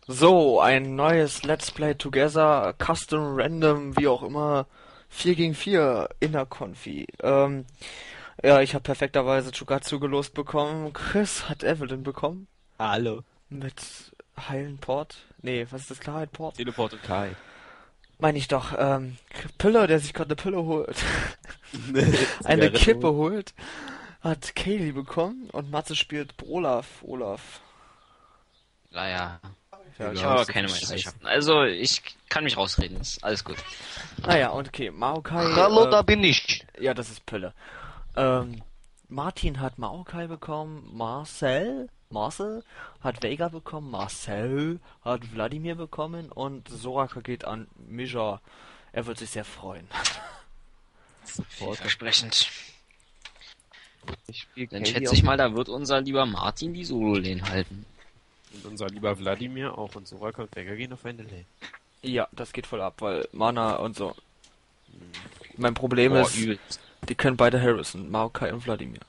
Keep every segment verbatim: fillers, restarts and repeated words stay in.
So, ein neues Let's Play Together, Custom Random, wie auch immer, vier gegen vier in der Konfi. Ähm, ja, ich habe perfekterweise Chogatsu gelost bekommen. Chris hat Evelyn bekommen. Hallo. Mit heilen Port. Nee, was ist das? Klarheit Port? Teleport und Kai. Meine ich doch. Ähm, Pille, der sich gerade eine Pille holt. Eine Zigarette Kippe holen. holt. Hat Kaylee bekommen und Matze spielt Olaf. Olaf. Naja, Ja, ich ich habe weiß. aber keine Meisterschaften. Also, ich kann mich rausreden, ist alles gut. Naja, und okay, Maokai. Hallo, äh, da bin ich. Ja, das ist Pille. Ähm, Martin hat Maokai bekommen, Marcel, Marcel hat Vega bekommen, Marcel hat Wladimir bekommen und Soraka geht an Misha. Er wird sich sehr freuen. Vielversprechend. Ich spiele Dann schätze ich mal, da wird unser lieber Martin die Solo-Lane halten. Und unser lieber Wladimir auch und Soraka und Vega gehen auf eine Lane. Ja, das geht voll ab, weil Mana und so. Mein Problem Boah, ist, übelst. die können beide Harrison, Maokai und Wladimir.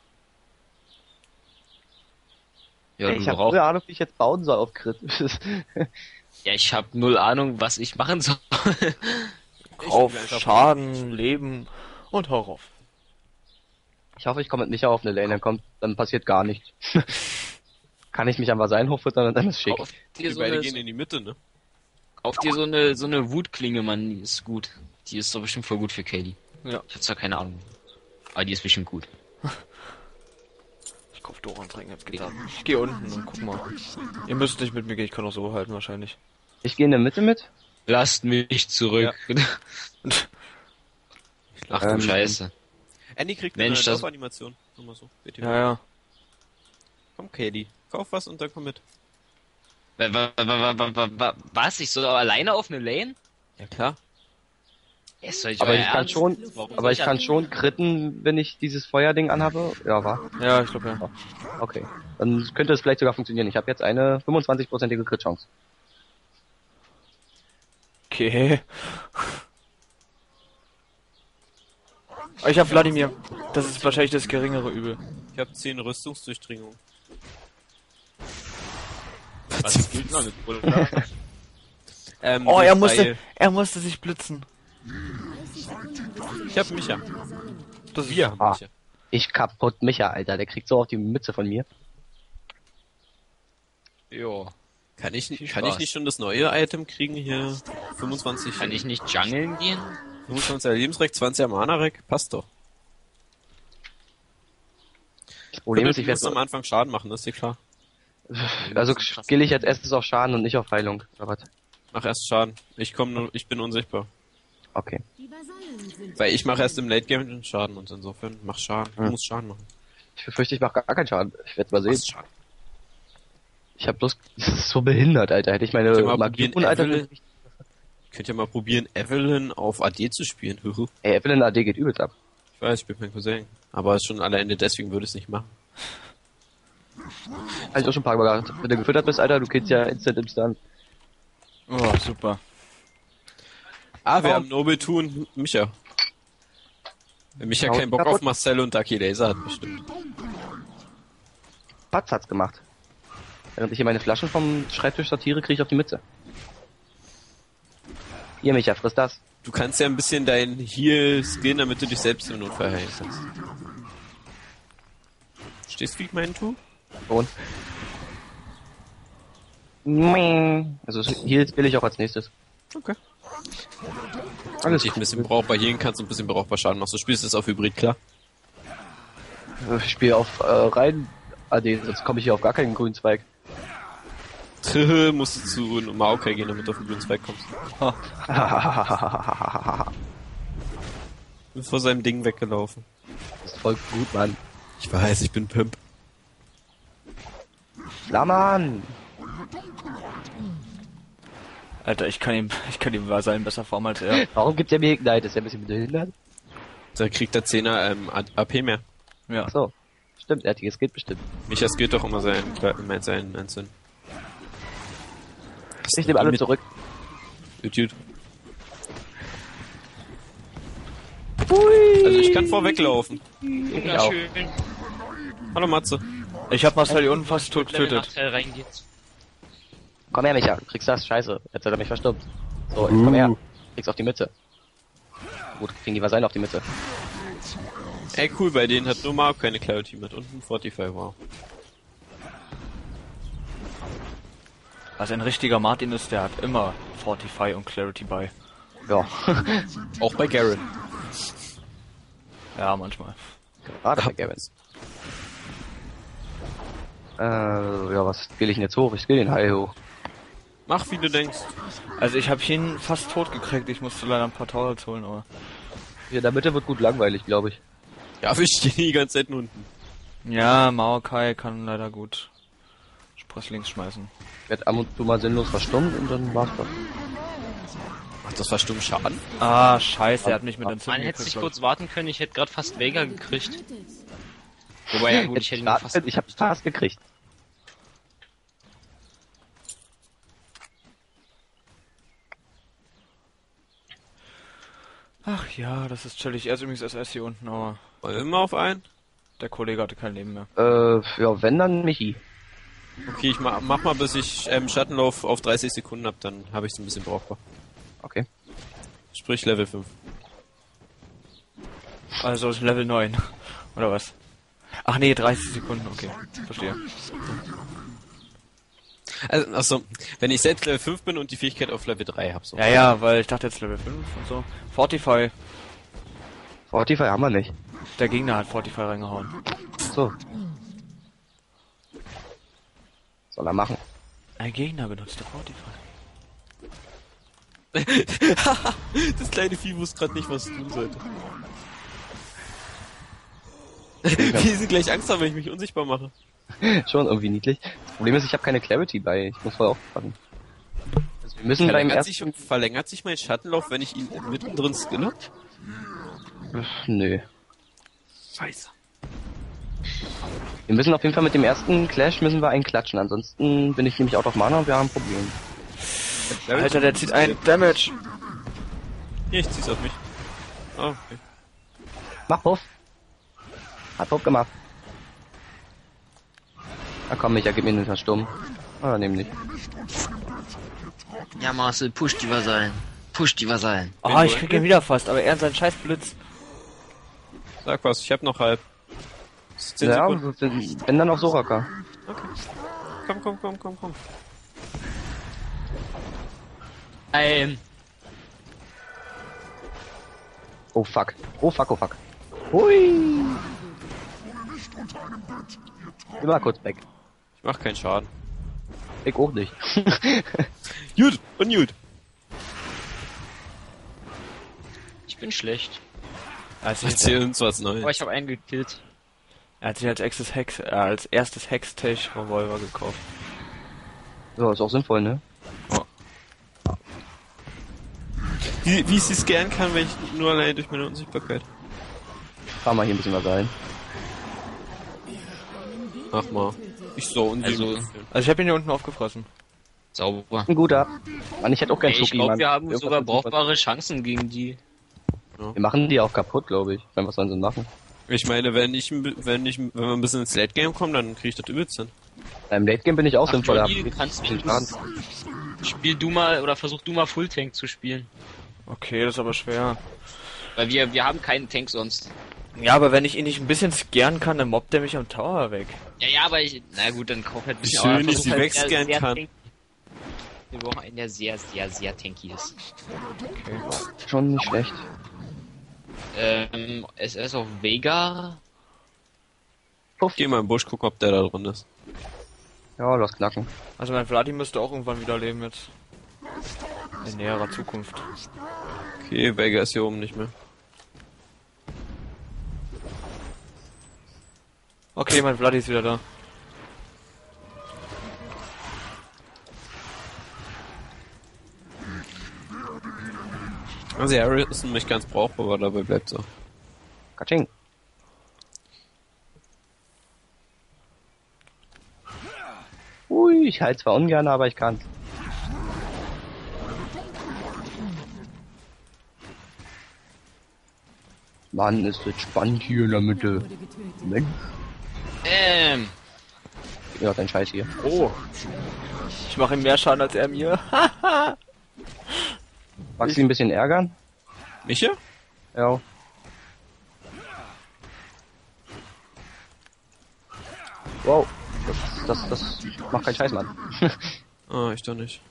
Ja, ich du habe auch. keine Ahnung, wie ich jetzt bauen soll auf Crit. Ja, ich habe null Ahnung, was ich machen soll. Auf spiele einfach- Schaden, Leben und hau rauf. Ich hoffe, ich komme mit Micha auf eine Lane, dann kommt, dann passiert gar nichts. Kann ich mich einfach sein hochfüttern und dann ist schick. Auf Die dir so beide eine, gehen in die Mitte, ne? auf dir so eine, so eine Wutklinge, Mann, die ist gut. Die ist doch bestimmt voll gut für Katie. Ja. Ich hab zwar keine Ahnung. Aber die ist bestimmt gut. Ich kauf Doran-Tränken, jetzt geht's ab. Ich geh unten und guck mal. Ihr müsst nicht mit mir gehen, ich kann auch so halten wahrscheinlich. Ich gehe in der Mitte mit. Lasst mich zurück. Ach du Ähm, Scheiße. Andy kriegt Mensch, eine das- Laufanimation. Nur mal so. Bitte. Ja, ja. Komm, Katie. Kauf was und dann komm mit. Wa- wa- wa- wa- wa- wa- Was? Ich soll alleine auf eine Lane? Ja, klar. Ist doch nicht Aber euer ich kann Ernst? schon, Warum aber soll ich kann an- schon critten, wenn ich dieses Feuerding anhabe. Ja, war. Ja, ich glaube ja. Okay. Dann könnte es vielleicht sogar funktionieren. Ich habe jetzt eine fünfundzwanzig-prozentige Crit-Chance. Okay. Ich hab Wladimir. Das ist wahrscheinlich das geringere Übel. Ich habe zehn Rüstungsdurchdringungen. Was gilt noch nicht, oder? Ähm, Oh, er durch musste, drei- er musste sich blitzen. Ich hab Micha. Das ist, Wir haben Ah. Micha. Ich kaputt Micha, Alter. Der kriegt so auf die Mütze von mir. Jo. Kann ich, Viel kann ich Spaß. nicht schon das neue Item kriegen hier? fünfundzwanzig, Kann ich nicht jungeln gehen? fünfundzwanzig Lebensrecht, zwanzig Mana-Reck? Passt doch. Das Problem ist, ich muss am werde, Anfang Schaden machen, das ist dir klar. also skill ich jetzt erstes auf Schaden und nicht auf Heilung. Oder was? Mach erst Schaden. Ich komm nur, ich bin unsichtbar. Okay. Weil ich mache erst im Late Game den Schaden und insofern mach Schaden. Du Hm. musst Schaden machen. Ich befürchte, ich mache gar keinen Schaden. Ich werde mal sehen. Machst Schaden. Ich hab bloß, das ist so behindert, Alter. Hätte ich meine Könnt ihr mal Magie probieren, und Alter. Evelyn? Könnt ihr mal probieren, Evelyn auf A D zu spielen. Huhu. Ey, Evelyn A D geht übelst ab. Ich weiß, ich bin mein Cousin. Aber ist schon alleine deswegen würde ich es nicht machen. Hab ich auch schon ein paar Mal gehabt. Wenn du gefüttert bist, Alter, du killst ja instant im Stun. oh, super. Ah, wir Oh. haben Noble two und Micha. Wenn Micha Haut keinen Bock kaputt. auf Marcel und Ducky Laser hat, bestimmt. Patz hat's gemacht. Während ich hier meine Flaschen vom Schreibtisch sortiere, kriege ich auf die Mütze. Hier, Micha, friss das. Du kannst ja ein bisschen dein Heal skillen, damit du dich selbst im Notfall heilen kannst. Stehst du, wie ich meinen tu? Und. Also Heals will ich auch als nächstes. Okay. Alles Ich ein bisschen brauchbar healen kannst und ein bisschen brauchbar Schaden machst. Du spielst es auf Hybrid, klar. Ich spiele auf äh, rein A D, sonst komme ich hier auf gar keinen grünen Zweig. Musst du zu Maokai gehen, damit du auf den grünen Zweig kommst. Bin vor seinem Ding weggelaufen. Das ist voll gut, Mann. Ich weiß, ich bin Pimp. La Mann! Alter, ich kann ihm, ich kann ihm Vasallen besser formen als er. Warum gibt er mir Ignite? Ist er ein bisschen behindert? Da kriegt der Zehner ähm, A P mehr. Ja. So. Stimmt, er hat die geht bestimmt. Micha skillt doch immer sein, sein, sein Einzelnen. Ich nehme alle Mit- zurück. Gut. Also ich kann vorweglaufen. Ich auch. Hallo Matze. Ich hab Marcel hier unten fast tot getötet. Reingeht. Komm her, Micha, du kriegst das, scheiße. Jetzt hat er mich verstummt. So, jetzt komm her. Kriegst auf die Mütze. Gut, kriegen die Vasallen auf die Mütze. Ey, cool, bei denen hat nur Mark keine Clarity mit und ein Fortify, wow. Also ein richtiger Martin ist, der hat immer Fortify und Clarity bei. Ja. Auch bei Garen. Ja, manchmal. Gerade bei Gavin. Äh, ja, was spiele ich denn jetzt hoch? Ich spiele den Heil hoch. Mach, wie du denkst. Also ich habe ihn fast tot gekriegt, ich musste leider ein paar Towers holen, aber... Hier in der Mitte wird gut langweilig, glaube ich. Ja, wir stehen die ganze Zeit unten. Ja, Maokai kann leider gut Sprösslings schmeißen. Ich werde ab und zu mal sinnlos verstummt und dann war's das. Macht das verstummt Schaden? Ah, scheiße, er hat mich mit Man Entzündung hätte sich gekriegt. kurz warten können, ich hätte gerade fast Vega gekriegt. Wobei, ja gut, ich hätte ihn fast... Ich hab's fast gekriegt. Ach ja, das ist chillig. Er ist übrigens S S hier unten, aber Wollen wir mal auf einen? der Kollege hatte kein Leben mehr. Äh, ja, wenn dann Michi. Okay, ich mach, mach mal, bis ich ähm, Schattenlauf auf dreißig Sekunden hab, dann habe ich es ein bisschen brauchbar. Okay. Sprich Level fünf. Also Level neun. Oder was? Ach nee, dreißig Sekunden, okay. Verstehe. Also, achso, wenn ich selbst Level fünf bin und die Fähigkeit auf Level drei hab, so. Ja, ja, weil ich dachte jetzt Level fünf und so. Fortify. Fortify haben wir nicht. Der Gegner hat Fortify reingehauen. So. Soll er machen. Ein Gegner benutzte Fortify. Das kleine Vieh wusste gerade nicht, was es tun sollte. Ja. Wie sie gleich Angst haben, wenn ich mich unsichtbar mache. Schon irgendwie niedlich. Das Problem ist, ich habe keine Clarity bei. Ich muss voll aufpassen. Also wir müssen beim Verlängert sich, ersten... verlängert sich mein Schattenlauf, wenn ich ihn mittendrin skille? Nö. Scheiße. Wir müssen auf jeden Fall mit dem ersten Clash müssen wir einen klatschen. Ansonsten bin ich nämlich out of Mana und wir haben ein Problem. Alter, der zieht ein Damage. Hier, ich zieh's auf mich. Ah, okay. Mach Puff. Hat Puff gemacht. Na komm, Micha, gib mir den Verstummen. Ah, nehm nicht. Ja, Marcel, push die Vasallen. Push die Vasallen. Ah, ich krieg ihn wieder fast, aber er und sein scheiß Blitz. Sag was, ich hab noch halb. Das ist zehn Ja, Sekunden. wenn wenn dann auf Soraka. Komm, komm, komm, komm, komm. Ein. Oh fuck. Oh fuck, oh fuck. Hui. Ich war kurz weg. Ich mach keinen Schaden. Ich auch nicht. Gut, und gut. Ich bin schlecht. Also Erzähl uns was Neues. Aber ich habe einen gekillt. er hat sich als erstes Hex, äh, als erstes Hextech Revolver gekauft. Ja, ist auch sinnvoll, ne? Wie, wie ich sie scannen kann, wenn ich nur allein durch meine Unsichtbarkeit. Fahr mal hier ein bisschen was rein. Mach mal. Ich so Also- unsichtbar. Also ich habe ihn hier unten aufgefressen. Sauber. Ein guter. Mann, ich hätte auch gern Ey, ich Schoki, glaube, Mann. wir haben Irgendwas sogar mit Super- brauchbare Chancen gegen die. Wir machen die auch kaputt, glaube ich. Wenn was sollen sie machen? Ich meine, wenn ich, ein bi- wenn ich, wenn wir ein bisschen ins Late Game kommen, dann krieg ich das übelst hin. Beim Late Game bin ich auch Ach, sinnvoll. Johnny, hab du kannst bisschen du- Schaden. Spiel du mal oder versuch du mal Full Tank zu spielen. Okay, das ist aber schwer. Weil wir, wir haben keinen Tank sonst. Ja, aber wenn ich ihn nicht ein bisschen scaren kann, dann mobbt er mich am Tower weg. Ja, ja, aber ich. Na gut, dann kauf halt ein bisschen. Schön, aber ich versuch sie halt wegscannen sehr- sehr kann. tanky. Wir brauchen einen, der sehr, sehr, sehr tanky ist. Schon nicht schlecht. Ähm, S S auf Vega. Geh mal im Busch, guck, ob der da drin ist. Ja, lass knacken. Also mein Vladi müsste auch irgendwann wieder leben jetzt. In näherer Zukunft. Okay, Vega ist hier oben nicht mehr. Okay, mein Vladi ist wieder da. Also Harry ist nicht ganz brauchbar, aber dabei bleibt so. Katsching. Ui, ich halte zwar ungern, aber ich kann. Mann, ist das spannend hier in der Mitte. Mensch. Ähm. Ja, dein Scheiß hier. Oh. Ich mache ihm mehr Schaden als er mir. Magst du ihn ein bisschen ärgern? Mich hier? Ja. Wow. Das, das, das macht keinen Scheiß, Mann. Ah, ich doch nicht.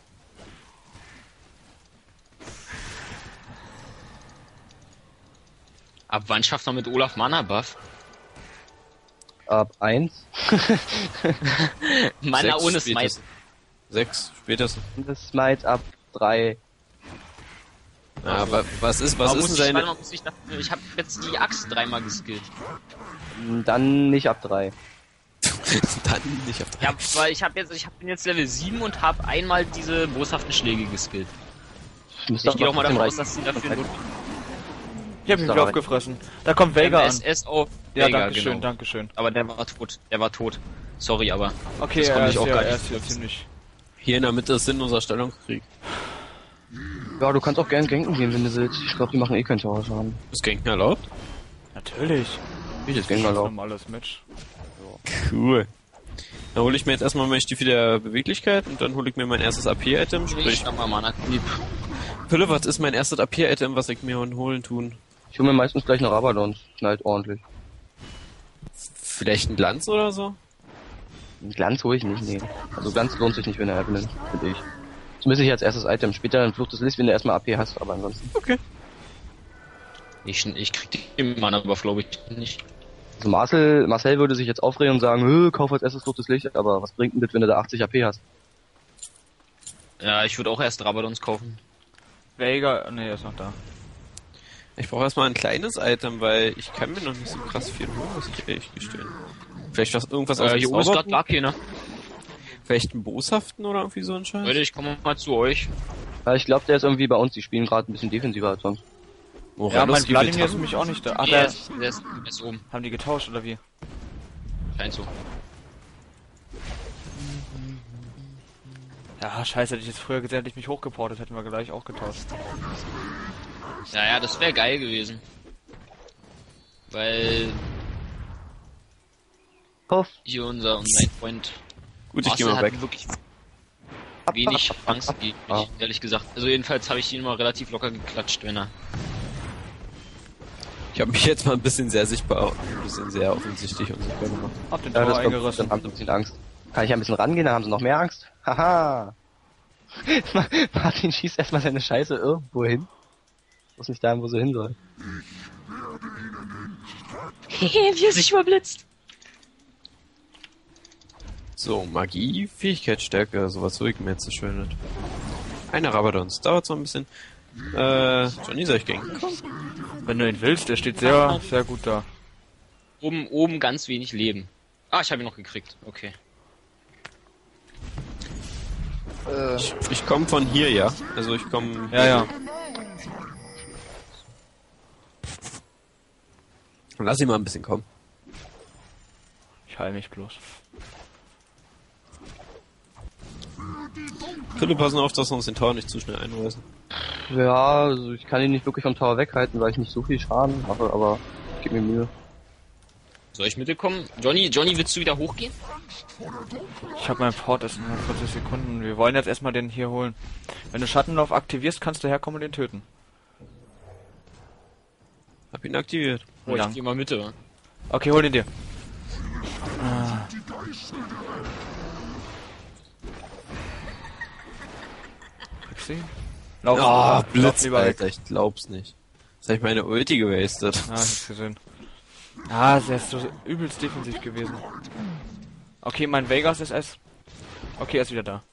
Ab wann schafft man mit Olaf Mana-Buff? Ab eins. Mana Sechs ohne Smite. spätestens. Sechs, spätestens. Und das Smite ab drei. Ja, wa- was ist, was Aber ist muss denn ich, warte seine... mal, muss ich, nach- ich habe jetzt die Axt dreimal geskillt. Dann nicht ab drei. Dann nicht auf drei. Ja, weil ich habe jetzt, ich hab, bin jetzt Level sieben und habe einmal diese boshaften Schläge geskillt. Müsste Ich gehe doch mal davon trotzdem aus, dass sie dafür nur Ich hab ihn Da wieder rein. aufgefressen. Da kommt Vega an. S S auf Ja, Vega, danke schön, genau. danke schön. Aber der war tot. Der war tot. Sorry, aber Okay, das konnte er ich ist, auch ja, gar er nicht ist ja nutzen. ziemlich... Hier in der Mitte ist Sinn unserer Stellungskrieg. Ja, du kannst auch gern ganken gehen, wenn du willst. Ich glaube, die machen eh keinen Tower-Schaden. Ist Ganken erlaubt? Natürlich. Wie das Das Ganken ist ein erlaubt. normales Match. Cool. Dann hole ich mir jetzt erstmal meine Stiefel der Beweglichkeit und dann hole ich mir mein erstes A P-Item. Ich Sprich, hab mal Mana Creep. Pille, was ist mein erstes A P-Item, was ich mir holen tun? Ich hole mir meistens gleich noch Rabadons. Knallt ordentlich. Vielleicht ein Glanz oder so? Einen Glanz hole ich nicht, nee. Also Glanz lohnt sich nicht, wenn er Apple nimmt, finde ich. Zumindest nicht als erstes Item. Später dann Flucht des Lichts, wenn du erstmal A P hast, aber ansonsten. Okay. Ich, ich krieg den Mana Buff, glaube ich, nicht. Also Marcel, Marcel würde sich jetzt aufregen und sagen, "Hö, kauf als erstes Flucht des Lichts, aber was bringt denn das, wenn du da achtzig A P hast? Ja, ich würde auch erst Rabadons kaufen. Vega, ne, er ist noch da. Ich brauche erstmal ein kleines Item, weil ich kann mir noch nicht so krass viel holen, muss ich ehrlich gestehen. Vielleicht was, irgendwas aus Äh, dem hier oben ist grad Zauberbuch? gar keiner. Vielleicht einen Boshaften oder irgendwie so ein Scheiß? Leute, ich komme mal zu euch. Ja, ich glaube, der ist irgendwie bei uns, die spielen gerade ein bisschen defensiver als sonst. Ja, Moralus mein gibt Vladimir es- ist nämlich auch nicht da. Ach, der, der, ist, der, ist, der ist oben. haben die getauscht oder wie? Scheint so. Ja, scheiße, hätte ich jetzt früher gesehen, hätte ich mich hochgeportet, hätten wir gleich auch getauscht. Ja, ja, das wäre geil gewesen. Weil Puff. hier unser, mein Freund Gut, ich geh Marcel mal hat weg. wirklich wenig Angst gegen mich, Ah. ehrlich gesagt. Also jedenfalls habe ich ihn immer relativ locker geklatscht, wenn er... Ich habe mich jetzt mal ein bisschen sehr sichtbar, ein bisschen sehr offensichtlich unsichtbar gemacht. Hab den Ja, Tor das kommt, eingerissen. dann haben sie ein bisschen Angst. Kann ich ein bisschen rangehen, dann haben sie noch mehr Angst. Haha. Martin schießt erstmal seine Scheiße irgendwo hin. Muss nicht dahin, wo sie hin soll. Hehe, wie er sich überblitzt. So, Magie, Fähigkeitsstärke, sowas hol ich mir jetzt so schön nicht. Eine Rabadons, dauert so ein bisschen. Äh, Johnny, soll ich gehen? Wenn du ihn willst, der steht sehr, sehr gut da. Oben, oben ganz wenig Leben. Ah, ich habe ihn noch gekriegt. Okay. Ich, ich komme von hier, ja. Also ich komme... Ja, ja. Lass ihn mal ein bisschen kommen. Ich heil mich bloß. Philipp, passen auf, dass wir uns den Tor nicht zu schnell einreißen. Ja, also ich kann ihn nicht wirklich vom Tower weghalten, weil ich nicht so viel Schaden mache, aber ich gebe mir Mühe. Soll ich mit dir kommen? Johnny, Johnny, willst du wieder hochgehen? Ich habe mein Port erst in vierzig Sekunden. Wir wollen jetzt erstmal den hier holen. Wenn du Schattenlauf aktivierst, kannst du herkommen und den töten. Hab ihn aktiviert. Oh, ich Dank. geh mal mit, oder? Okay, hol den dir. Ah. Kriegst du ihn? Lauf, Oh, lauf Blitz, lieber weg. Alter, ich glaub's nicht. Jetzt hab ich meine Ulti gewastet. Ah, ich hab's gesehen. Ah, der ist so übelst defensiv gewesen. Okay, mein Vegas ist S. Okay, er ist wieder da.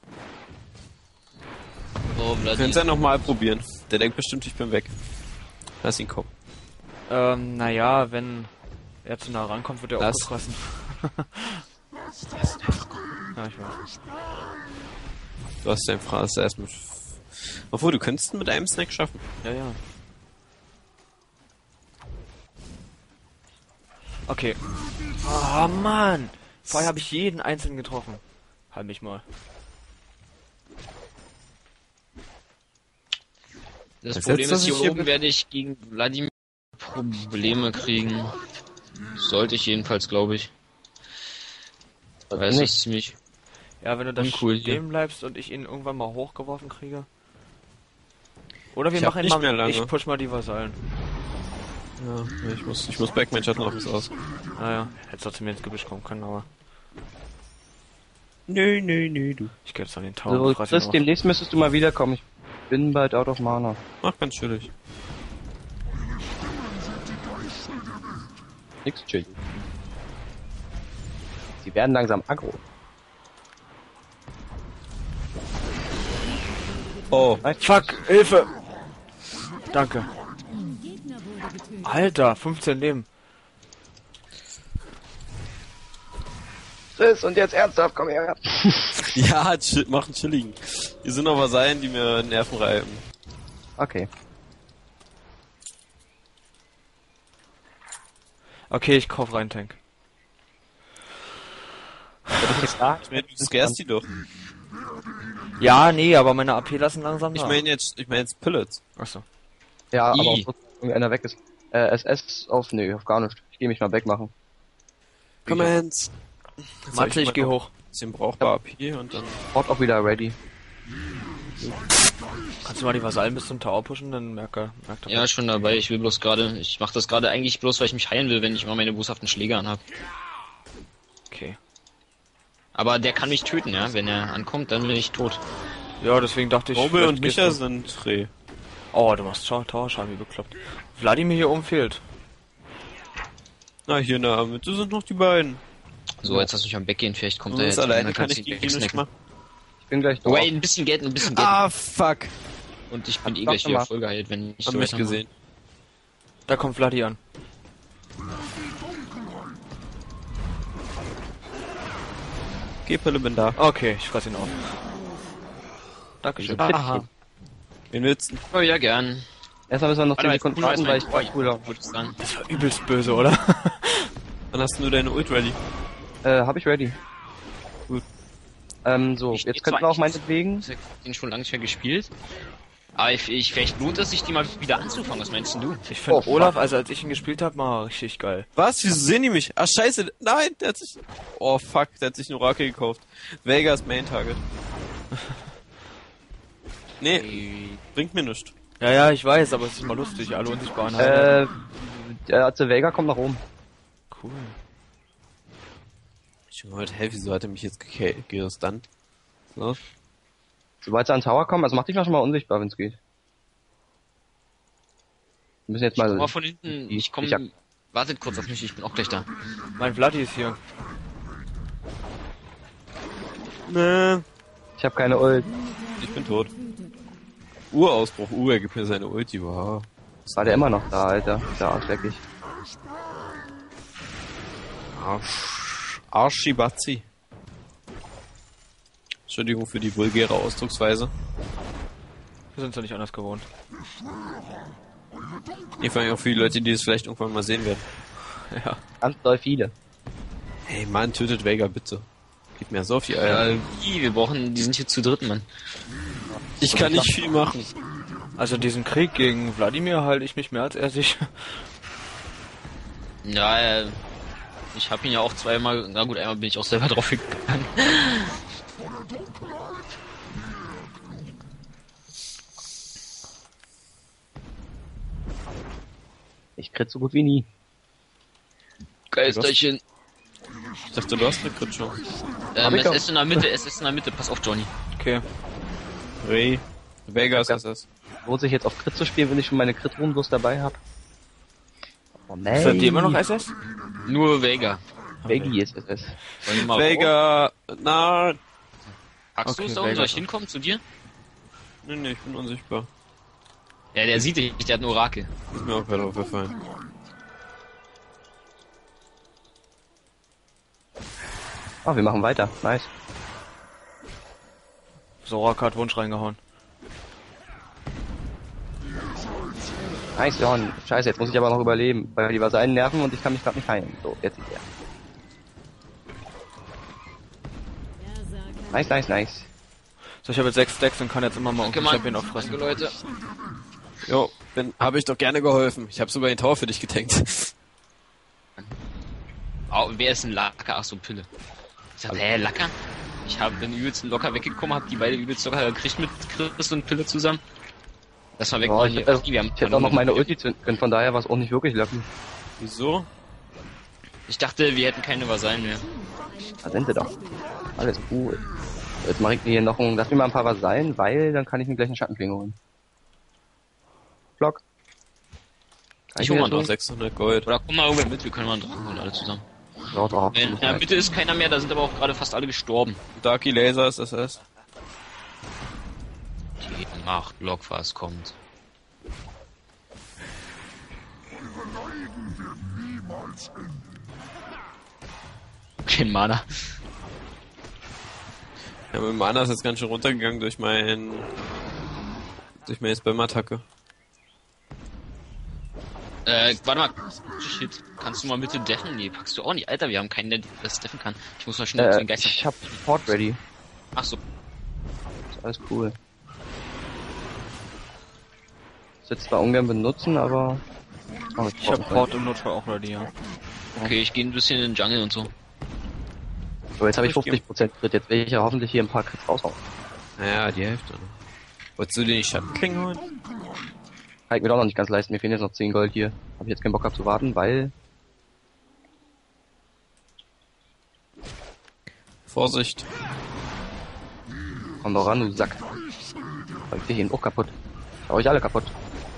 Oh, Wir Vladi. können es ja nochmal probieren. Der denkt bestimmt, ich bin weg. Lass ihn kommen. Ähm, naja, wenn er zu nah rankommt, wird er Lass. aufgefressen. Ja, ich weiß. Du hast dein Fraß erst mit... Obwohl, du könntest ihn mit einem Snack schaffen. Ja, ja. Okay. Oh Mann! Vorher habe ich jeden einzelnen getroffen. Halt mich mal. Das Das Problem letzte, ist, was hier ich hier oben bin- werde ich gegen Vladimir Probleme kriegen. Sollte ich jedenfalls, glaube ich. Weil es nicht. ist ziemlich... Ja, wenn du da Uncool hier. stehen bleibst und ich ihn irgendwann mal hochgeworfen kriege. Oder wir Ich hab machen nicht mal, mehr lange. ich push mal die Vasallen. Ja, ich muss, ich muss back, mein Schatten ist aus. Naja, hätte trotzdem ins Gebüsch kommen können, aber Nö, nö, nö, du. ich geh jetzt an den Tower. So, fress ihn Chris, auf. demnächst müsstest du mal wiederkommen. Ich bin bald out of Mana. Ach, ganz chillig. Nix chill. Sie werden langsam aggro. Oh, Fuck, Hilfe! Danke. Alter, fünfzehn Leben. Chris, und jetzt ernsthaft, komm her. ja, chill, mach einen chilligen. Hier sind noch Vasallen, die mir Nerven reiben. Okay. Okay, ich kauf rein Tank. Ich meine, du scarest die doch. Ja, nee, aber meine A P lassen langsam Ich nach. meine jetzt, ich meine jetzt Pellets. Achso. Ja, I. aber auch, irgendeiner weg ist. Äh, S S auf, nö, auf gar nicht. Ich geh mich mal wegmachen. Comments. Matze, ich geh hoch. Bisschen brauchbar A P und dann... Port auch wieder ready. Kannst du mal die Vasallen bis zum Tower pushen, dann merkt er, merkt er. Ja, schon dabei. Ich will bloß gerade, ich mache das gerade eigentlich bloß, weil ich mich heilen will, wenn ich immer meine boshaften Schläge anhab. Okay. Aber der kann mich töten, ja. Wenn er ankommt, dann bin ich tot. Ja, deswegen dachte ich... Robel vielleicht und gehst Micha du- sind Reh. Oh, du machst Tower- Towerschaden, wie bekloppt. Wladimir hier oben fehlt. Na, hier in der Mitte sind noch die beiden. So, jetzt lass mich am Back gehen, vielleicht kommt Und er das jetzt. alleine dann kann kannst ich du ihn gegen ihn nicht wegsnacken. machen. Ich bin gleich da. Wait, ein bisschen Geld, ein bisschen Geld. Ah, fuck. Und ich bin eh Sag gleich doch wieder mal. voll geheilt, wenn ich Hab so mich weitermache. gesehen. Da kommt Vladi an. Geh, Pelle, bin da. Okay, ich fress ihn auf. Dankeschön. Aha. Wen willst du? Oh ja, gern. Erstmal müssen wir noch Warte zehn mal, Sekunden cool, warten, was weil ich mein- war cooler. Wollte ich sagen. Das war übelst böse, oder? Dann hast du nur deine Ult ready. Äh, hab ich ready. Gut. Ähm, so, Ich- jetzt jetzt könnten wir war auch ich- meinetwegen... Ich hab den schon lange nicht mehr gespielt. Aber ich, ich, vielleicht lohnt es sich, die mal wieder anzufangen. Was meinst denn du? Ich finde Oh, fuck. Olaf, also als ich ihn gespielt habe, war richtig geil. Was? Wieso sehen die mich? Ah, scheiße. Nein, der hat sich... Oh, fuck, der hat sich ein Orakel gekauft. Vega ist Main Target. Nee, bringt mir nichts. Ja, ja, ich weiß, aber es ist mal lustig, alle unsichtbaren halt. Äh, der Arze Vega kommt nach oben. Cool. Ich hab heute, hä, wieso hat er mich jetzt ge- gestunt? So. Sobald sie an den Tower kommen, also mach dich mal schon mal unsichtbar, wenn es geht. Wir müssen jetzt Ich komm mal... mal von hinten. Ich komm. Ich hab- Wartet kurz auf mich, ich bin auch gleich da. Mein Vladi ist hier. Nee, Ich hab keine Ult. ich bin tot. Urausbruch, Ur, er gibt mir seine Ulti, wow. War der immer noch da, Alter? Der arschleckig. Arsch... Arschibazi. Entschuldigung für die vulgäre Ausdrucksweise. Wir sind es ja nicht anders gewohnt. Nee, vor allem auch für die Leute, die es vielleicht irgendwann mal sehen werden. Ja. Ganz doll viele. Hey Mann, tötet Vega bitte. Gib mir so auf die Eier. Äh, wie? Wir brauchen. Die sind hier zu dritt, Mann. Ich kann nicht viel machen. Also diesen Krieg gegen Wladimir halte ich mich mehr als er sich. Ja, äh, ich hab ihn ja auch zweimal. Na gut, einmal bin ich auch selber drauf gegangen. Ich krieg so gut wie nie. Geisterchen. Ich dachte, du hast eine Crit schon. Ähm, ich es auch. ist in der Mitte, es ist in der Mitte. Pass auf, Johnny. Okay. Ray. Vega ist das. Lohnt sich jetzt auf Crit zu spielen, wenn ich schon meine Crit-Ruhen bloß dabei hab? Oh man. Ist das die immer noch S S? Nur Vega. Vegi ist es. Wollen wir mal Vega. Na. Packst du Okay, es da, Vega soll ich ist- hinkommen zu dir? Nee, nee, ich bin unsichtbar. Ja, der sieht dich, der hat ein Orakel. Ist mir auch gerade aufgefallen. Oh, wir machen weiter. Nice. Soraka hat Wunsch reingehauen. Nice, Johann. Scheiße, jetzt muss ich aber noch überleben, weil die Vasallen nerven und ich kann mich gerade nicht heilen. So, jetzt ist er. Nice, nice, nice. So, ich habe jetzt sechs Stacks und kann jetzt immer mal Danke, irgendwie Mann. Champion auffressen. Danke, Leute. Jo, dann habe ich doch gerne geholfen. Ich habe sogar den Tower für dich getankt. Oh, wer ist ein Lacker? Ach so, Pille. Ich dachte, hä, Lacker? Ich hab bin übelst locker weggekommen, hab die beide übelst locker gekriegt mit Chris und Pille zusammen. Lass mal weg. Ja, Mann, ich, hier. also, Wir haben ich hätte auch noch meine Ulti zünden können, von daher war es auch nicht wirklich lucky. Wieso? Ich dachte, wir hätten keine Vasallen mehr. Da sind sie doch. Alles cool. Jetzt mache ich mir hier noch ein, lass mir mal ein paar Vasallen, weil dann kann ich mir gleich eine Schattenklinge holen. Block. Kann Ich mir hol mal das noch holen? sechshundert Gold. Oder komm mal irgendwer mit, wir können mal einen Drachen holen, alle zusammen. Ja, drauf. In der Mitte ist keiner mehr, da sind aber auch gerade fast alle gestorben. Darky Laser ist S S. Die Macht, Blockfass kommt. Kein Mana. Ja, mein Mana ist jetzt ganz schön runtergegangen durch mein... durch meine Spam-Attacke. Äh, warte mal. Shit. Kannst du mal bitte deffen? Nee, packst du auch nicht. Alter, wir haben keinen, der das deffen kann. Ich muss mal schnell zu Äh, den Geistern. ich hab Port ready. Ach so. Ist alles cool. Ich würde zwar ungern benutzen, aber... Oh, Ich hab Port im Notfall auch ready, ja. Okay, ich gehe ein bisschen in den Jungle und so. So, jetzt habe ich fünfzig Prozent Crit, jetzt will ich ja hoffentlich hier ein paar Crits raushauen. Naja, die Hälfte noch. Wolltest du dir die Schattenklingen holen? Kann ich mir doch noch nicht ganz leisten, mir fehlen jetzt noch zehn Gold hier. Hab ich jetzt keinen Bock gehabt zu warten, weil... Vorsicht. Komm doch ran, du Sack. Ich krieg ihn auch kaputt. Ich hau euch alle kaputt.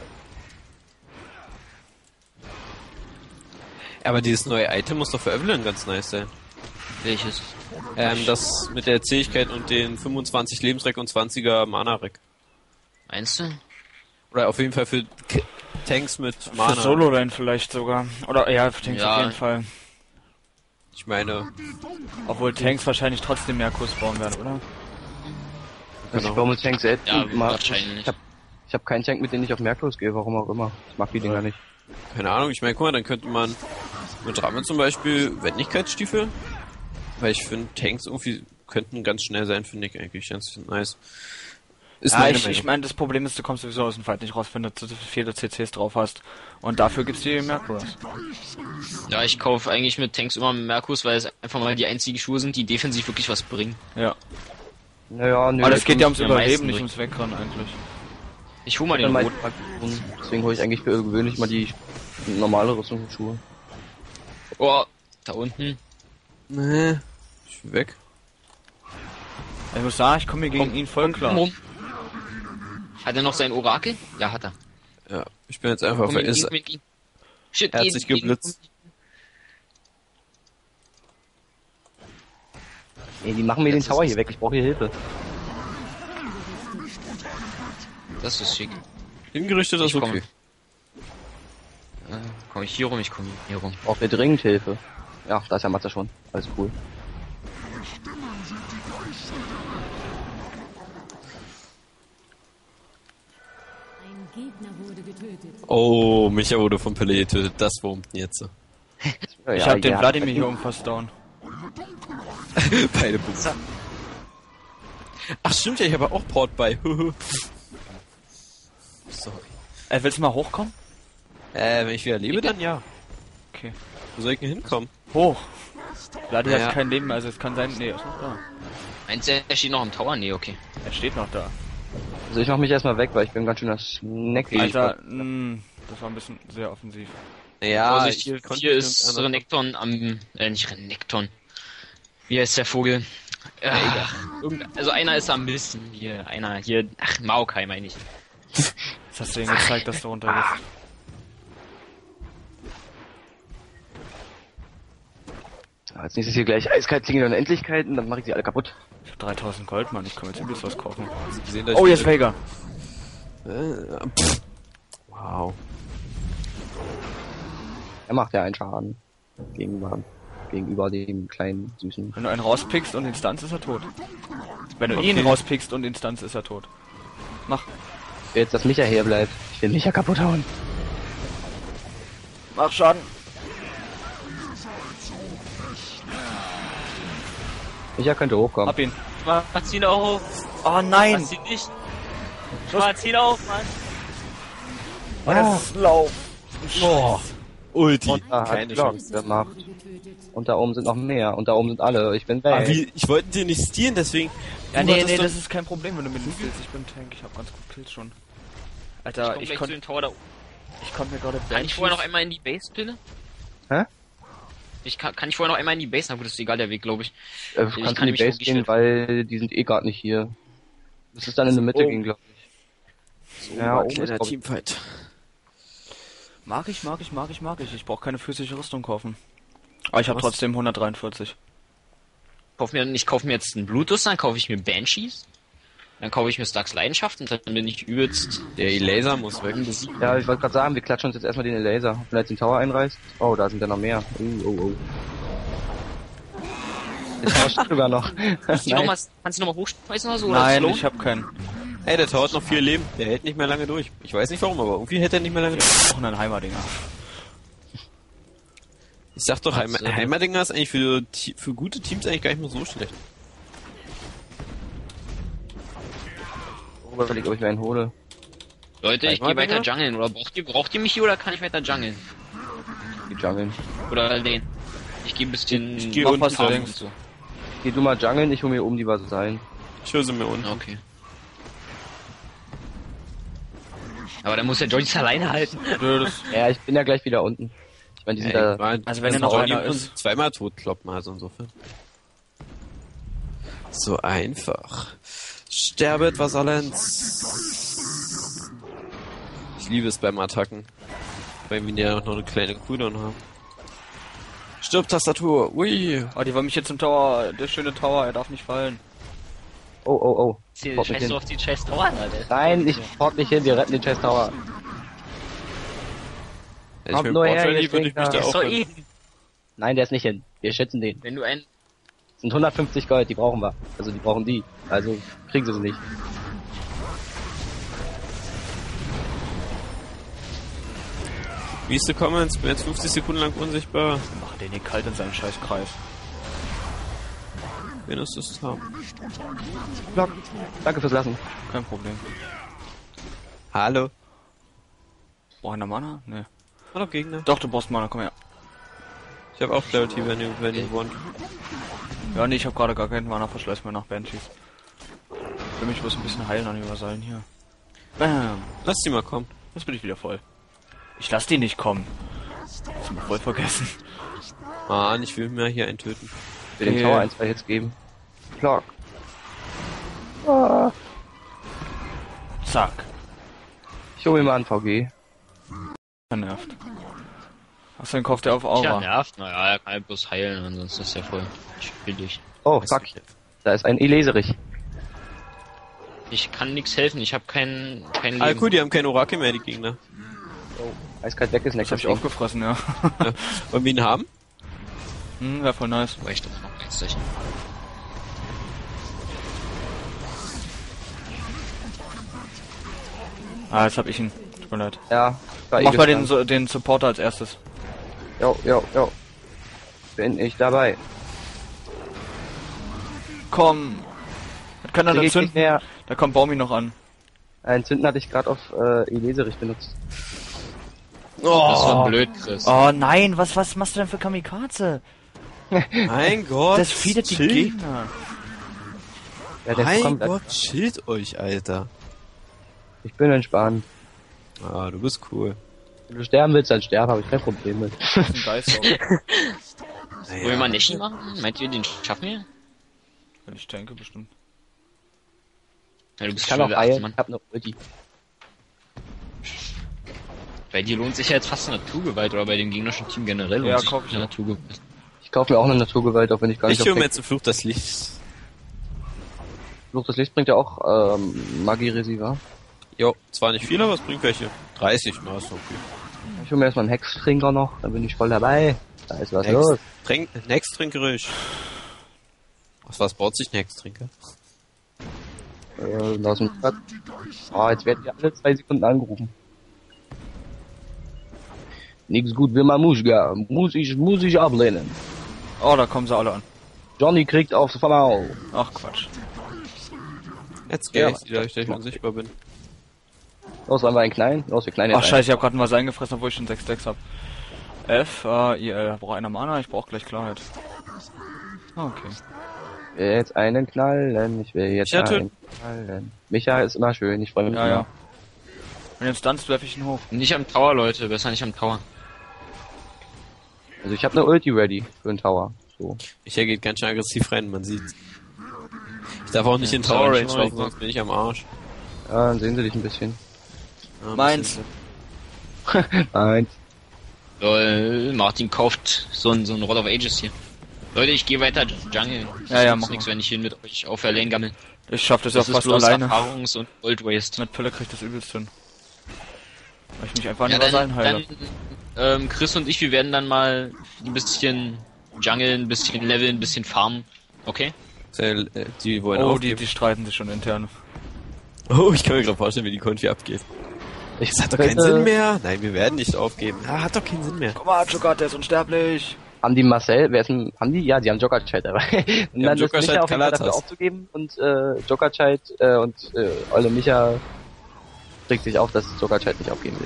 Aber dieses neue Item muss doch für Evelyn ganz nice sein. Welches? Ähm, das mit der Zähigkeit und den fünfundzwanzig Lebensreck und zwanziger Mana-Reck. Meinst du? Oder auf jeden Fall für K Tanks mit Mana. Für Solo-Lane vielleicht sogar. Oder ja, für Tanks Ja. auf jeden Fall. Ich meine, Obwohl Tanks wahrscheinlich trotzdem mehr Kurs bauen werden, oder? Also Genau. ich baue mit Tank selbst Ja, immer- wahrscheinlich. Ich hab, ich hab keinen Tank, mit dem ich auf Merklos gehe, warum auch immer. Ich mag die Dinger nicht. keine Ahnung, ich meine, guck mal, dann könnte man mit Ramme zum Beispiel Wendigkeitsstiefel, weil ich finde, Tanks irgendwie könnten ganz schnell sein, finde ich eigentlich ganz nice. Ist Ja, meine ich, Meinung. ich meine, das Problem ist, du kommst sowieso aus dem Fight nicht raus, wenn du zu viele C Cs drauf hast. Und dafür gibt's die Mercury. Ja, ich kaufe eigentlich mit Tanks immer Merkus, weil es einfach mal die einzigen Schuhe sind, die defensiv wirklich was bringen. Ja. Naja, nö. Aber das geht ja ums ja Überleben, meisten nicht durch. ums Wegrennen eigentlich. Ich hol mal dann den mein roten. Fraktion. Deswegen hole ich eigentlich für gewöhnlich mal die normale Rüstungsschuhe. Oh, da unten. Nee, ich bin weg. Ich muss sagen, ich komme mir gegen ihn voll klar. Rum. Hat er noch sein Orakel? Ja, hat er. Ja, ich bin jetzt einfach Komm, ver- gegen, ist gegen, gegen. Shit, Er hat gegen, sich gegen- geblitzt. Ey, die machen mir den Das Tower ist- hier weg, ich brauche hier Hilfe. Das ist schick. hingerichtet, ist Ich komme. okay. Äh, komm ich hier rum, ich komme hier rum. Braucht mir dringend Hilfe. Ja, da ist ja Matze schon. Alles cool. Ein Gegner wurde getötet. Oh, Micha wurde von Pelle getötet, das wurmt jetzt. Ja, Ich ja, hab den ja. Vladimir hier um fast down. Beide Blitze. Ach stimmt ja, ich habe auch Port bei. Sorry. Äh, willst du mal hochkommen? Äh, wenn ich wieder lebe, dann ja. Okay. Wo soll ich denn hinkommen? Hoch. Vladi Ja. hat kein Leben mehr, also es kann sein... Nee, er ist noch da. Meinst du, er steht noch im Tower? Nee, okay. Er steht noch da. Also ich mach mich erstmal weg, weil ich bin ganz schön das Snack. Alter, mh, das war ein bisschen sehr offensiv. Ja, Vorsicht, ich hier, konnte hier nicht ist mit anderen- Renekton am... Äh, nicht Renekton. Wie heißt der Vogel? Äh, irgend, also einer ist am Misten hier. Einer hier... Ach, Maokai meine ich. Das hast du ihm gezeigt, dass du runter bist. Als nächstes hier gleich eiskalt klingen und Endlichkeiten, dann mache ich sie alle kaputt. Ich hab dreitausend Gold, Mann, ich kann jetzt übelst was kaufen. Sie sehen, dass Oh, ich- jetzt Vega. Äh, pff. Wow. Er macht ja einen Schaden. Gegenüber, gegenüber dem kleinen, süßen. Wenn du einen rauspickst und Instanz ist er tot. Wenn du Okay. ihn rauspickst und Instanz ist er tot. Mach. Ich will jetzt, dass Micha hier bleibt. Ich will Micha kaputt hauen. Mach Schaden. Micha könnte hochkommen. Hab ihn. Mach ihn auf! Oh nein! Mach ihn nicht! Mach ihn auf, Mann! Oh, das ist Lauf. Oh. Ulti, Und da hat keine Glock Chance. gemacht. Und da oben sind noch mehr. Und da oben sind alle. Ich bin weg. Ah, wie, ich wollte dir nicht stealen, deswegen... Ja, Du nee, hattest nee, doch- das ist kein Problem, wenn du mit den Skills, ich bin Tank, ich hab ganz gut Kills schon. Alter, komm ich, gleich kon zu den Tower da. ich konnte mir gerade Kann ich vorher noch einmal in die Base, bitte? Hä? Ich kann, kann ich vorher noch einmal in die Base? Na gut, ist egal der Weg, glaube ich. Äh, Ich du kannst kann in die nämlich Base wirklich gehen, nicht- weil die sind eh gerade nicht hier. Das ist dann in der Mitte Oh. gehen, glaube ich. So, Ja, war oben ist, kleiner glaub ich- Teamfight. Mag ich, mag ich, mag ich, mag ich. Ich brauche keine physische Rüstung kaufen. Aber ich habe Was? trotzdem hundertdreiundvierzig. Kauf mir, ich kaufe mir jetzt einen Bluetooth, dann kaufe ich mir Banshees. Dann kaufe ich mir Starks Leidenschaft und dann bin ich übelst Der Laser muss weg. besiegt. Ja, ich wollte gerade sagen, wir klatschen uns jetzt erstmal den Laser. Wenn er jetzt den Tower einreißt. Oh, da sind ja noch mehr. Uh, oh, oh. Der Tower steht sogar noch. Kannst du Nein. noch mal, kannst du noch mal hochschmeißen oder so? Oder Nein, slow? ich habe keinen. Ey, der Tower hat noch vier Leben. Der hält nicht mehr lange durch. Ich weiß nicht warum, aber irgendwie hält er nicht mehr lange durch. Auch einen Heimerdinger. Ich sag doch, Heim Was, äh, Heimerdinger ist eigentlich für, Te- für gute Teams eigentlich gar nicht mehr so schlecht. Ich überlege, ob ich mir einen hole. Leute, ich Sag mal, gehe weiter Digga. jungeln. Oder braucht ihr, braucht ihr mich hier oder kann ich weiter jungeln? Die jungeln. Oder den? Ich gehe ein bisschen... Ich geh Mach, unten was du auf. denkst. Geh du mal jungeln, ich hole mir oben die Vasallen. Ich höre sie mir unten. Okay. Aber dann muss der Joyce alleine halten. Nö, das, Ja, ich bin ja gleich wieder unten. Ich meine, die sind Ey, da... war- also wenn das hier noch Johnny einer uns ist. zweimal totkloppen, also insofern. So einfach. Sterbet, Vasallens. Ich liebe es beim Attacken. Weil wir ja noch eine kleine Cooldown haben. Stirb, Tastatur. Ui. oh, die wollen mich jetzt im Tower, der schöne Tower, er darf nicht fallen. Oh, oh, oh. Scheiß Port mich du hin. auf die scheiß Tower, Alter. Nein, ich port nicht hin, wir retten den Chest Tower. Ich Kommt bin nur her, Portrait, ihr würde ich mich Stinker. da Ist auch doch retten. eh. Nein, der ist nicht hin. Wir schützen den. Wenn du ein... Das sind hundertfünfzig Gold, die brauchen wir. Also die brauchen die. Also kriegen sie sie nicht. Wie ist die Comments? Bin jetzt fünfzig Sekunden lang unsichtbar. Mach den hier kalt in seinen scheiß Kreis. Wen ist das haben? Block. Danke fürs Lassen. Kein Problem. Hallo. Brauch einer Mana? Nee. Hallo Gegner. Doch, du brauchst Mana, komm her. Ich habe auch Clarity, wenn ihr, wenn ihr wollt. Ja, nee, ich habe gerade gar keinen Mana-Verschleiß mehr nach Banshees. Ich will mich bloß ein bisschen heilen an den Vasallen hier. Bam. Lass die mal kommen. Jetzt bin ich wieder voll. Ich lass die nicht kommen. Das ist mir voll vergessen. Mann, ich will mir hier einen töten. Wir den Okay. Tower ein, zwei Hits geben. Block. Ah. Zack. Ich hole mir mal einen V G. Nervt. Hast du den Kopf der auf Ja, Aura? nervt. Naja, er kann halt bloß heilen, ansonsten ist er voll billig. Oh, fuck. Da ist ein Eleserich. Ich kann nichts helfen, ich habe kein, kein Leben. Ah, cool, die haben kein Orakel mehr, die Gegner. Eiskalt weg ist Das nächstes hab ich aufgefressen, ja. Wollen wir ihn haben? Hm, wär voll nice. Aber ich doch noch gleichzeitig. Ah, jetzt hab ich ihn. Tut mir leid. Ja, war Mach eh mal den, gespannt. so- den Supporter als erstes. Jo, jo, jo. Bin ich dabei. Komm! Das kann er Krieg dann ich nicht zünden. mehr. Da kommt Baumi noch an. Ein Zünden hatte ich gerade auf äh, Eleserich benutzt. Das war blöd, Chris. Oh nein, was, was machst du denn für Kamikaze? Mein Gott. Das feedet die chillt. Gegner. Ja, der Mein kommt, Gott, chillt euch, Alter. Ich bin entspannt. Ah, du bist cool. Wenn du sterben willst, dann sterb, habe ich kein Problem mit. Das ist ein Geist auch. Wollen wir mal Neshi machen? Meint ihr, den schaffen wir? Wenn ich denke, bestimmt. Ja, du bist Ich kann schon auch der achte heilen, Mann. ich hab noch Ulti. Bei dir lohnt sich ja jetzt fast Naturgewalt, oder bei dem gegnerischen Team generell lohnt Ja, sich kauf ich eine auch. Naturgewalt. Ich kaufe mir auch eine Naturgewalt, auch wenn ich gar nicht Ich höre auf mir Text- jetzt einen Fluch das Licht. Fluch des Lichts bringt ja auch ähm, Magie-Resiva. Jo, zwar nicht viel, aber es bringt welche. dreißig, na, ist okay. Ich hole mir erstmal einen Hextrinker noch, dann bin ich voll dabei. Da ist was Hex, los. trink, ein Hextrinkerisch. Was, was baut sich ein Hextrinker? Äh, aus dem Stadt. Oh, jetzt werden wir alle zwei Sekunden angerufen. Nix gut wie Mamushka. Muss ich, muss ich ablehnen. Oh, da kommen sie alle an. Johnny kriegt aufs Maul. Ach Quatsch. Jetzt Ja, gehe ich wieder, dass ich unsichtbar bin. Los, wollen wir einen Knallen? Los, wir knallen Ach jetzt scheiße, ich hab grad mal was eingefressen, obwohl ich schon sechs Decks hab. F, A, I, L. Braucht einer Mana? Ich brauche gleich Klarheit. Ah, okay. Ich will jetzt einen knallen, ich will jetzt Micha einen knallen. Micha ist immer schön, ich freue mich Ja, immer. ja. Wenn jetzt tanzt, werfe ich ihn hoch. Nicht am Tower, Leute. Besser nicht am Tower. Also ich habe eine Ulti ready für den Tower. So. Micha geht ganz schön aggressiv rein, man sieht's. Ich darf auch nicht in Tower Tower Range Range laufen, sonst bin ich am Arsch. Ja, dann sehen sie dich ein bisschen. Ja, ein Meins. bisschen. Eins. Lol, Martin kauft so ein, so ein Rod of Ages hier. Leute, ich gehe weiter Jungle. Ja, ja, ist mach nichts, mal. wenn ich hier mit euch auf der Lane gammel. Ich schaff das, Das ja ist fast bloß alleine. Erfahrungs- und Gold Waste. Mit Pille krieg ich das übelst hin. Weil ich mich einfach Ja, nicht über dann, sein heile. dann ähm, Chris und ich, wir werden dann mal ein bisschen Jungle, ein bisschen Level, ein bisschen farmen. Okay? Äh, Die wollen Oh, auch. die, die streiten sich schon intern. Oh, ich kann mir gerade vorstellen, wie die Konfi abgeht. Ich Das hat doch keinen Sinn mehr. Nein, wir werden nicht aufgeben. Ah, hat doch keinen Sinn mehr. Guck mal, Jogat, der ist unsterblich. Haben die Marcel, wer ist denn, haben die? Ja, die haben Joker-Chat dabei. Und Die haben dann ist Joker-Chat Micha auf jeden Fall dafür Kalatas. aufzugeben und äh, Joker-Chat äh, und äh, Olle Micha regt sich auf, dass Joker-Chat nicht aufgeben will.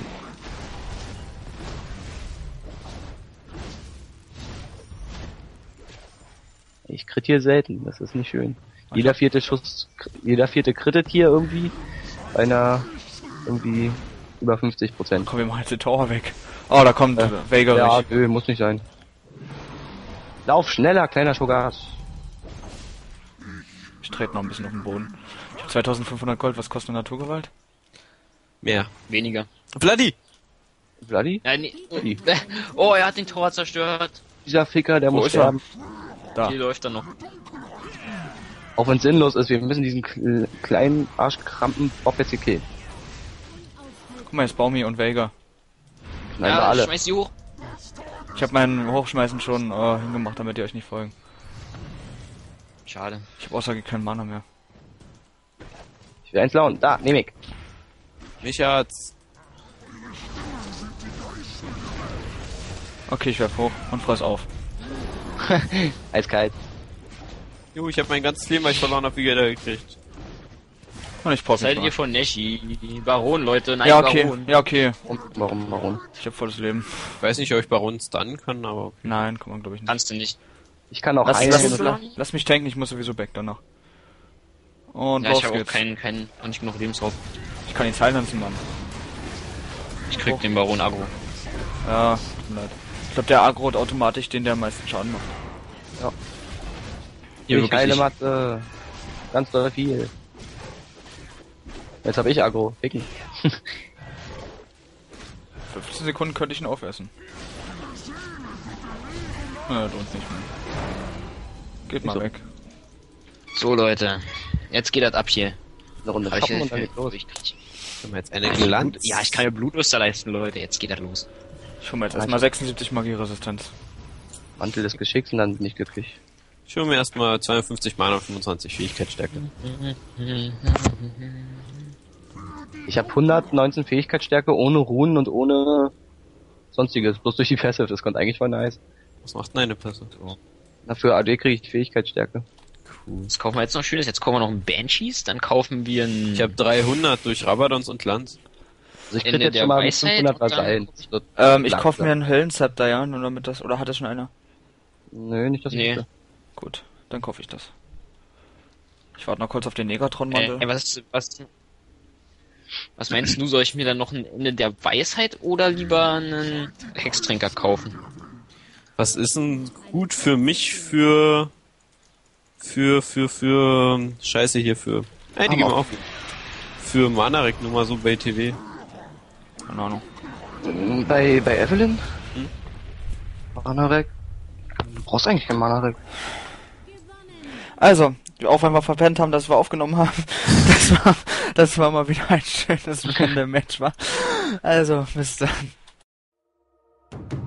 Ich crit hier selten, das ist nicht schön. Jeder vierte Schuss, jeder vierte crittet hier irgendwie bei einer irgendwie über fünfzig Prozent. Komm, wir machen jetzt den Tower weg. Oh, da kommt äh, Veigar. Ja, Ja. nö, muss nicht sein. Lauf schneller, kleiner Schogat. Ich trete noch ein bisschen auf den Boden. Ich hab zweitausendfünfhundert Gold, was kostet eine Naturgewalt? Mehr. Weniger. Vladi! Vladi? Ja, nee. Wie? Oh, er hat den Tower zerstört. Dieser Ficker, der Wo muss ist er? sterben. Da. Hier läuft er noch. Auch wenn es sinnlos ist, wir müssen diesen kle- kleinen Arschkrampen Bob jetzt hier killen. Guck mal, jetzt Baumi und Veigar. Nein, ja, wir alle. schmeiß sie hoch. Ich habe meinen Hochschmeißen schon äh, hingemacht, damit ihr euch nicht folgen. Schade. Ich habe außer keinen Mana mehr. Ich will eins lauen. Da, nehm ich. Micha hat's. Okay, ich werf hoch und fress auf. Eiskalt. Jo, ich hab mein ganzes Leben, weil ich verloren hab, wie Gelder gekriegt. Und ich Was pop haltet ihr mich von Neshi? Baron, Leute, nein, Ja, okay, Baron. ja, okay. Warum, warum, warum? Ich hab volles Leben. Ich weiß nicht, ob ich Baron stunnen kann, aber okay. Nein, kann man glaube ich nicht. Kannst du nicht. Ich kann auch Lass, heilen. lass, und- lass, lass mich tanken, ich muss sowieso back danach. Und Ja, raus ich habe auch geht's. keinen, keinen, noch nicht genug Lebensraum. Ich kann ihn silenzen, Mann. Ich krieg den Baron Agro. Ja, tut mir leid. Ich glaube, der Agro hat automatisch den, der am meisten Schaden macht. Hier ich wirklich heile nicht. Mathe. Ganz doll viel. Jetzt hab ich Agro. Ficken. fünfzehn Sekunden könnte ich ihn aufessen. Na, lohnt nicht mehr. Geht mal Wieso? weg. So, Leute. Jetzt geht das ab hier. Eine Runde Aber ich, shoppen und dann ich, geht's los. ich, ich, Können wir jetzt eine ich, Glanz? ja, ich kann mir Blutluster leisten, Leute. Jetzt geht das los. Ich hol mir jetzt erstmal sechsundsiebzig Magieresistenz. Mantel des Geschicks und dann bin ich glücklich. Ich hole mir erstmal zweiundfünfzig Mana und fünfundzwanzig Fähigkeitsstärke. Ich habe hundertneunzehn Fähigkeitsstärke ohne Runen und ohne sonstiges. Bloß durch die Passive. Das kommt eigentlich voll nice. Was macht denn eine Person? Dafür A D kriege ich Fähigkeitsstärke. Was kaufen wir jetzt noch Schönes? Jetzt kaufen wir noch einen Banshees, dann kaufen wir einen... Ich habe dreihundert durch Rabadons und Lanz. Also ich Ende krieg jetzt der schon mal mit Weisheit fünfhundert und dann- Vasallen. Das wird Ähm, ich langsam. kauf mir einen Höllenzepter, ja, nur damit das, oder hat das schon einer? Nö, nicht das Nee. nächste. Gut, dann kaufe ich das. Ich warte noch kurz auf den äh, Negatron-Mantel. ey, was, was, was meinst du, soll ich mir dann noch ein Ende der Weisheit oder lieber einen Hextrinker kaufen? Was ist denn gut für mich für für für für Scheiße hier für einige mal auf für Manarek nur mal so bei T V. Keine Ahnung. Bei, bei Evelyn? Hm? Manarek? Du brauchst eigentlich kein Manarek. Also, auch wenn wir verpennt haben, dass wir aufgenommen haben, das war, das war mal wieder ein schönes Random Match, war. Also, bis dann.